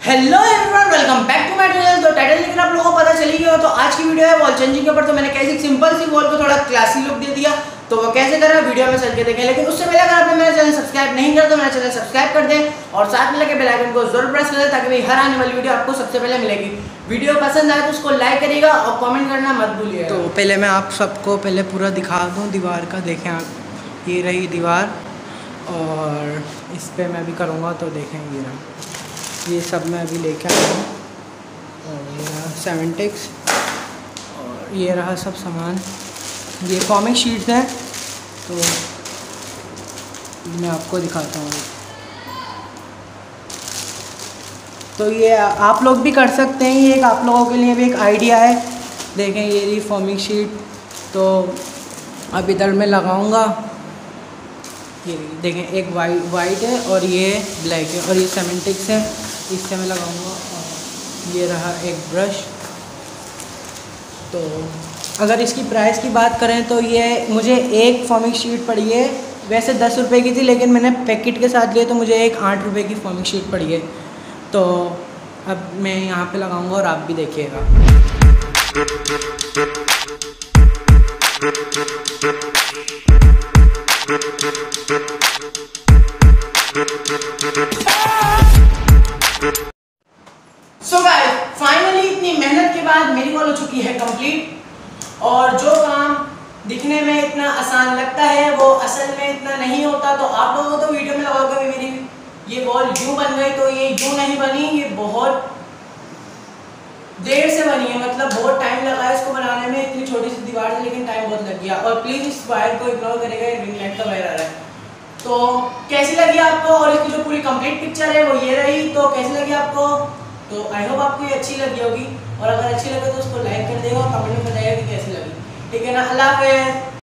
Hello everyone, welcome back to my channel. तो title लेकर आप लोगों को पता चली गया हो, तो आज की वीडियो है वॉल चेंजिंग के ऊपर। तो मैंने कैसे सिंपल सी वॉल को थोड़ा क्लासी लुक दे दिया, तो वो कैसे करा वीडियो में चल के देखें। लेकिन उससे पहले अगर आपने मेरा चैनल सब्सक्राइब नहीं किया तो मेरा चैनल सब्सक्राइब कर दें और साथ में लगे बेल आइकन को जरूर प्रेस कर दें, ताकि भाई हर आने वाली वीडियो आपको सबसे पहले मिलेगी। वीडियो पसंद आए तो उसको लाइक करिएगा और कमेंट करना मत भूलिएगा। तो पहले मैं आप सबको पहले पूरा दिखा दूँ दीवार का। देखें आप, ये रही दीवार और इस पे मैं भी करूँगा तो देखें ये रहा, ये सब मैं अभी लेके आया हूँ। और ये रहा सेवेंटिक्स और ये रहा सब सामान। ये कॉमिक शीट्स हैं, तो मैं आपको दिखाता हूँ। तो ये आप लोग भी कर सकते हैं, ये एक आप लोगों के लिए भी एक आइडिया है। देखें ये रही कॉमिक शीट, तो अब इधर मैं लगाऊंगा। ये देखें एक वाइट है और ये ब्लैक है और ये सेमेंटिक्स है, इससे मैं लगाऊंगा। और ये रहा एक ब्रश। तो अगर इसकी प्राइस की बात करें तो ये मुझे एक फॉर्मिक शीट पड़ी है, वैसे 10 रुपये की थी, लेकिन मैंने पैकेट के साथ लिए तो मुझे एक 8 रुपये की फॉर्मिक शीट पड़ी है। तो अब मैं यहाँ पे लगाऊंगा और आप भी देखिएगा। सो गाइस, फाइनली इतनी मेहनत के बाद मेरी वॉल हो चुकी है कंप्लीट। और जो काम दिखने में इतना आसान लगता है वो असल में इतना नहीं होता। तो आप लोगों को तो वीडियो में लगाओगे मेरी ये वॉल यूं बन गई, तो ये यूं नहीं बनी, ये बहुत देर से बनी है। मतलब बहुत टाइम लगा है इसको बनाने में, इतनी छोटी सी दीवार से, लेकिन टाइम बहुत लग गया। और प्लीज़ इस वायर को इग्नोर करेगा, रिंग लाइट का वायर आ रहा है। तो कैसी लगी आपको, और इसकी जो पूरी कंप्लीट पिक्चर है वो ये रही। तो कैसी लगी आपको, तो आई होप आपको ये अच्छी लगी होगी। और अगर अच्छी लगे तो उसको लाइक कर देगा और कमेंट में बताइएगा कि कैसी लगी। ठीक है ना। अल्लाह हाफ़िज़।